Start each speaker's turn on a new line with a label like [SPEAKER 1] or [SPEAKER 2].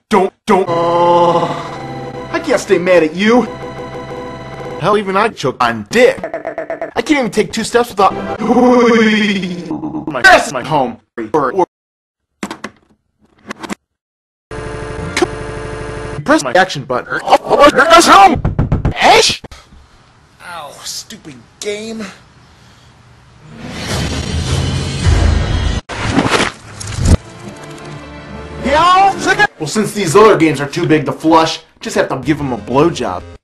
[SPEAKER 1] Don't. I can't stay mad at you. Hell, even I choke on dick. I can't even take 2 steps without. My ass is my home. Press my action button. That's home. Ash. Ow! Stupid game. Well, since these other games are too big to flush, just have to give them a blowjob.